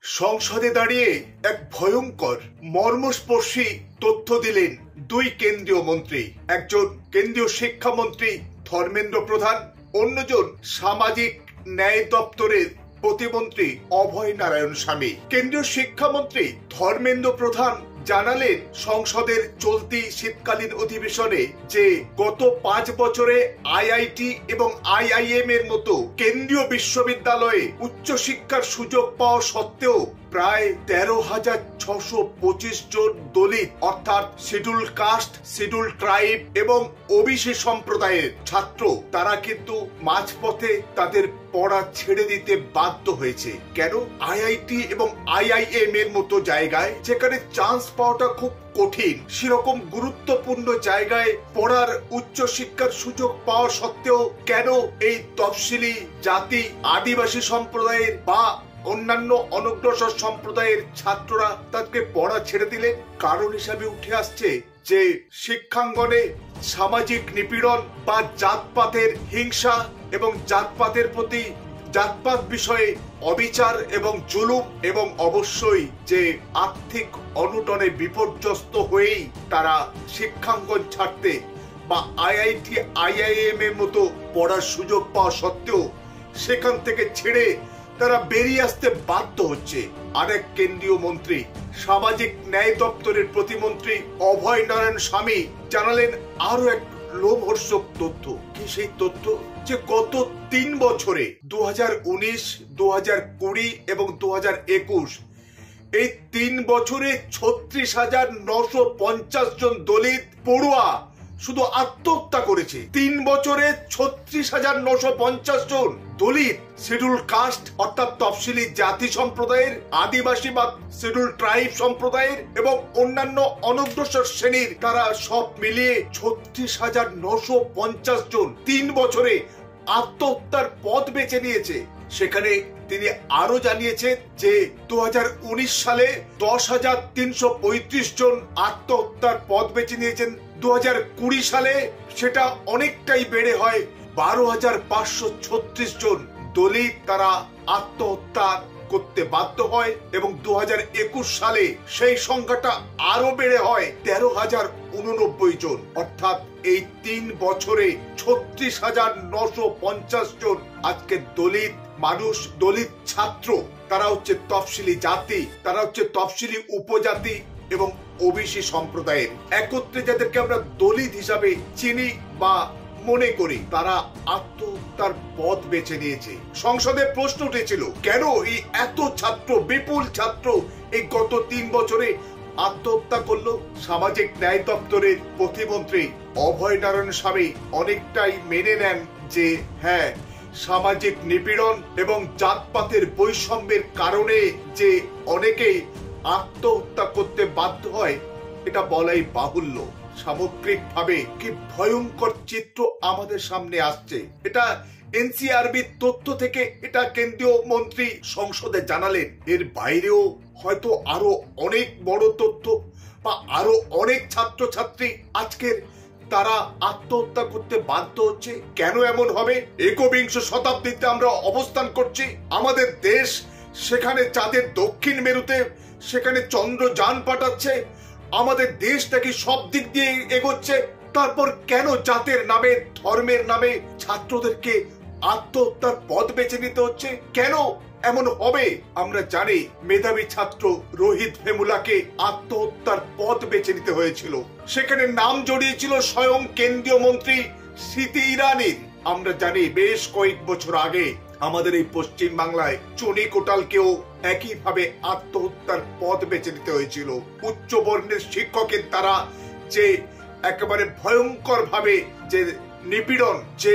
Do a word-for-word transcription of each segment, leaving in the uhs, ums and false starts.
সংসদে দাঁড়িয়ে এক ভয়ঙ্কর মর্মস্পর্শী তথ্য দিলেন দুই কেন্দ্রীয় মন্ত্রী। একজন কেন্দ্রীয় শিক্ষামন্ত্রী ধর্মেন্দ্র প্রধান, অন্যজন সামাজিক ন্যায় দপ্তরের প্রতিমন্ত্রী অভয় নারায়ণ স্বামী। কেন্দ্রীয় শিক্ষামন্ত্রী ধর্মেন্দ্র প্রধান জানালেন সংসদের চলতি শীতকালীন অধিবেশনে যে গত পাঁচ বছরে আইআইটি এবং আইআইএম এর মতো কেন্দ্রীয় বিশ্ববিদ্যালয়ে উচ্চশিক্ষার সুযোগ পাওয়া সত্ত্বেও প্রায় তেরো হাজার ছশো পঁচিশ জন দলিত অর্থাৎ শিডিউল কাস্ট, শিডিউল ট্রাইব এবং ওবিসি সম্প্রদায়ের ছাত্র তারা কিন্তু মাঝপথে তাদের পড়া ছেড়ে দিতে বাধ্য হয়েছে। কেন? আইআইটি এবং আইআইএম এর মতো জায়গায় যেখানে চান্স পাওয়াটা খুব কঠিন, সেরকম গুরুত্বপূর্ণ জায়গায় পড়ার উচ্চশিক্ষার সুযোগ পাওয়া সত্ত্বেও কেন এই তফসিলি জাতি, আদিবাসী সম্প্রদায়ের বা অন্যান্য অনগ্রসর সম্প্রদায়ের ছাত্ররা তাদেরকে পড়া ছেড়ে দিলেন? কারণ হিসাবে উঠে আসছে যে শিক্ষাঙ্গনে সামাজিক নিপীড়ন বা জাতপাতের হিংসা এবং জাতপাতের প্রতি জাতপাত বিষয়ে অবিচার এবং জুলুম, এবং অবশ্যই যে আর্থিক অনটনে বিপর্যস্ত হয়েই তারা শিক্ষাঙ্গন ছাড়তে বা আইআইটি আইআইএম এর মতো পড়ার সুযোগ পাওয়া সত্ত্বেও সেখান থেকে ছেড়ে তারা বেরিয়ে আসতে বাধ্য হচ্ছে। আরেক কেন্দ্রীয় মন্ত্রী সামাজিক ন্যায় দপ্তরের প্রতিমন্ত্রী অভয় নারায়ণ স্বামী জানালেন আরো এক লোমহর্ষক তথ্য। কি সেই তথ্য? যে গত তিন বছরে দু হাজার উনিশ, দু হাজার কুড়ি এবং দু হাজার একুশ এই তিন বছরে ছত্রিশ হাজার নশো পঞ্চাশ জন দলিত পড়ুয়া শুধু আত্মহত্যা করেছে। তিন বছরে ছত্রিশ হাজার নশো পঞ্চাশ জন দলিত, শিডিউল কাস্ট অর্থাৎ তফসিলি জাতি সম্প্রদায়ের, আদিবাসী বা শিডিউল ট্রাইব সম্প্রদায়ের এবং অন্যান্য অনগ্রসর শ্রেণীর, তারা সব মিলিয়ে ছত্রিশ হাজার নশো পঞ্চাশ জন তিন বছরে আত্মহত্যার পথ বেছে নিয়েছে। সেখানে তিনি আরো জানিয়েছেন যে দু হাজার উনিশ সালে দশ হাজার তিনশো পঁয়ত্রিশ জন আত্মহত্যার পথ বেছে নিয়েছেন। দু হাজার কুড়ি সালে সেটা অনেকটাই বেড়ে হয় বারো হাজার পাঁচশো ছত্রিশ জন দলিত তারা আত্মহত্যা করতে বাধ্য হয়, এবং দু হাজার একুশ সালে সেই সংখ্যাটা আরো বেড়ে হয় তেরো হাজার উননব্বই জন। অর্থাৎ এই তিন বছরে ছত্রিশ হাজার নশো পঞ্চাশ জন আজকে দলিত মানুষ, দলিত ছাত্র, তারা হচ্ছে তফসিলি জাতি, তারা হচ্ছে তফসিলি উপজাতি এবং ওবিসি সম্প্রদায়ের একত্রে যাদেরকে আমরা দলিত হিসাবে চিনি বা মনে করি, তারা আত্মহত্যার পথ বেছে নিয়েছে। সংসদে প্রশ্ন উঠেছিল কেন এই এত ছাত্র, বিপুল ছাত্র এই গত তিন বছরে আত্মহত্যা করলো। সামাজিক ন্যায় দপ্তরের প্রতিমন্ত্রী অভয় নারায়ণ স্বামী অনেকটাই মেনে নেন যে হ্যাঁ, সামাজিক নিপীড়ন এবং জাতপাতের বৈষম্যের কারণে যে অনেকেই আত্মহত্যা করতে বাধ্য হয় এটা বলাই বাহুল্য। সামগ্রিকভাবে কি ভয়ঙ্কর চিত্র আমাদের সামনে আসছে, এটা এনসিআরবির তথ্য থেকে এটা কেন্দ্রীয় মন্ত্রী সংসদে জানালেন। এর বাইরেও হয়তো আরো অনেক বড় তথ্য বা আরো অনেক ছাত্রছাত্রী আজকের তারা আত্মহত্যা করতে বাধ্য হচ্ছে। কেন এমন হবে? একবিংশ শতাব্দীতে আমরা অবস্থান করছি, আমাদের দেশ সেখানে চাঁদের দক্ষিণ মেরুতে সেখানে চন্দ্রযান পাঠাচ্ছে, আমাদের দেশটাকে সব দিক দিয়ে এগোচ্ছে, তারপর কেন জাতের নামে, ধর্মের নামে ছাত্রদেরকে আত্মহত্যার পথ বেছে নিতে হচ্ছে? কেন এমন হবে? আমরা জানি মেধাবী ছাত্র রোহিত ভেমুলাকে আত্মহত্যার পথ বেছে নিতে হয়েছিল, সেখানে নাম জড়িয়েছিল স্বয়ং কেন্দ্রীয় মন্ত্রী স্মৃতি ইরানির। আমরা জানি বেশ কয়েক বছর আগে আমাদের এই পশ্চিম বাংলায় চুনি কোটালকেও একইভাবে আত্মহত্যার পথ বেছে নিতে হয়েছিল। উচ্চ বর্ণের শিক্ষকের দ্বারা যে একেবারে ভয়ঙ্কর ভাবে যে নিপীড়ন, যে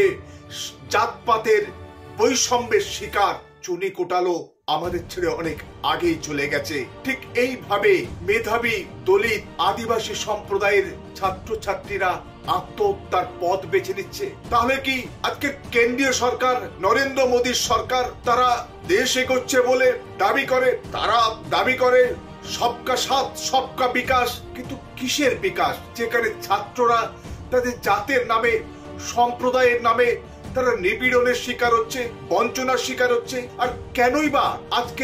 জাতপাতের বৈষম্যের শিকার, চুনি কোটালও আমাদের ছেড়ে অনেক আগেই চলে গেছে। ঠিক এইভাবে মেধাবী দলিত আদিবাসী সম্প্রদায়ের ছাত্রছাত্রীরা আত্মহত্যার পথ বেছে নিচ্ছে। তাহলে কি আজকে কেন্দ্রীয় সরকার, নরেন্দ্র মোদীর সরকার, তারা দেশ এগোচ্ছে বলে দাবি করে, তারা দাবি করে সবকা সাথ সবকা বিকাশ, কিন্তু কিসের বিকাশ যেখানে ছাত্ররা তাদের জাতের নামে, সম্প্রদায়ের নামে তারা নিপীড়নের শিকার হচ্ছে, বঞ্চনার শিকার হচ্ছে? আর কেনই বা আজকের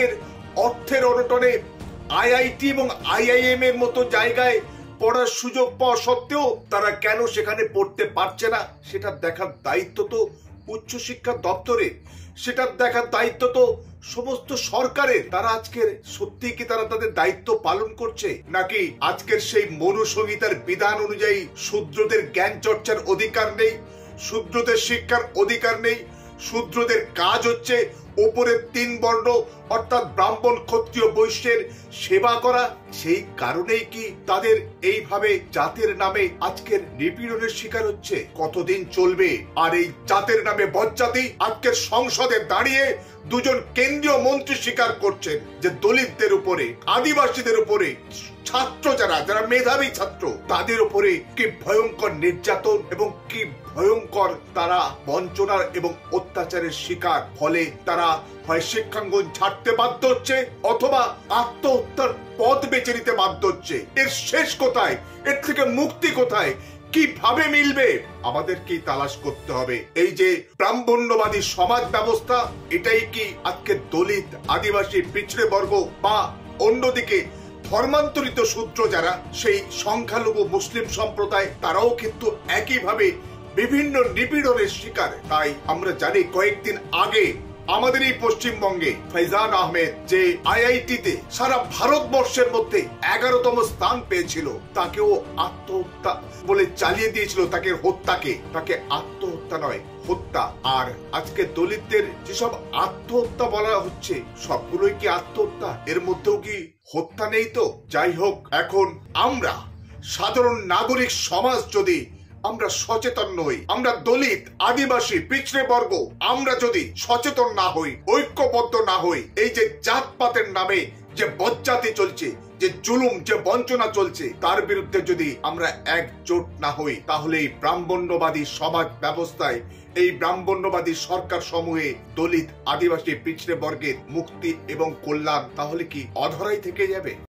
অর্থের অনটনে আইআইটি এবং আইআইএম এর মতো জায়গায় পড়ার সুযোগ পাওয়া সত্ত্বেও তারা কেন সেখানে পড়তে পারছে না, সেটা দেখার দায়িত্ব তো উচ্চশিক্ষা দপ্তরে, সেটা দেখার দায়িত্ব তো সমস্ত সরকারের। তারা আজকের সত্যি কি তারা তাদের দায়িত্ব পালন করছে, নাকি আজকের সেই মনুসংহিতার বিধান অনুযায়ী শূদ্রদের জ্ঞান চর্চার অধিকার নেই, শূদ্রদের শিক্ষার অধিকার নেই, শূদ্রদের কাজ হচ্ছে উপরের তিন বর্ণ অর্থাৎ ব্রাহ্মণ ক্ষত্রিয় বৈশ্যের সেবা করা। সেই কারণেই কি তাদের এইভাবে জাতের নামে আজকের নিপীড়নের শিকার হচ্ছে? কতদিন চলবে? আর এই জাতের নামে বজ্জাতি আজকের সংসদে দাঁড়িয়ে দুজন কেন্দ্রীয় মন্ত্রী স্বীকার করছেন যে দলিতদের উপরে, আদিবাসীদের উপরে, ছাত্র যারা যারা মেধাবী ছাত্র তাদের উপরে কি ভয়ঙ্কর নির্যাতন এবং কি ভয়ঙ্কর তারা বঞ্চনার এবং অত্যাচারের শিকার। ফলে তারা হয় শিক্ষাঙ্গন ছাড়তে বাধ্য হচ্ছে অথবা আত্মহত্যার পথ বেছে নিতে বাধ্য হচ্ছে। এর শেষ কোথায়? এর থেকে মুক্তি কোথায়? কিভাবে মিলবে? আমাদেরকে তালাশ করতে হবে। এই যে ব্রাহ্মণ্যবাদী সমাজ ব্যবস্থা, এটাই কি আজকে দলিত, আদিবাসী, পিছড়ে বর্গ বা অন্যদিকে ধর্মান্তরিত শূদ্র যারা সেই সংখ্যালঘু মুসলিম সম্প্রদায়, তারাও কিন্তু একইভাবে বিভিন্ন নিপীড়নের শিকার। তাই আমরা জানি কয়েকদিন আগে আমাদের এই পশ্চিমবঙ্গে ফৈজান আহমেদ যে আইআইটিতে সারা ভারতবর্ষের মধ্যে এগারোতম স্থান পেয়েছিল, তাকেও আত্মহত্যা বলে চালিয়ে দিয়েছিল, তাকে হত্যাকে, তাকে আত্মহত্যা নয় হত্যা। আর আজকে দলিতদের যেসব আত্মহত্যা বলা হচ্ছে সবগুলোই কি আত্মহত্যা? এর মধ্যেও কি হত্যা নেই? তো যাই হোক, এখন আমরা সাধারণ নাগরিক সমাজ যদি আমরা সচেতন নই, আমরা দলিত, আদিবাসী, পিছড়ে বর্গ আমরা যদি সচেতন না হই, ঐক্যবদ্ধ না হই, এই যে জাতপাতের নামে যে বজ্জাতি চলছে, যে জুলুম, যে বঞ্চনা চলছে, তার বিরুদ্ধে যদি আমরা একজোট না হই, তাহলে এই ব্রাহ্মণ্যবাদী সমাজ ব্যবস্থায়, এই ব্রাহ্মণ্যবাদী সরকার সমূহে দলিত, আদিবাসী, পিছড়ে বর্গের মুক্তি এবং কল্যাণ তাহলে কি অধরাই থেকে যাবে?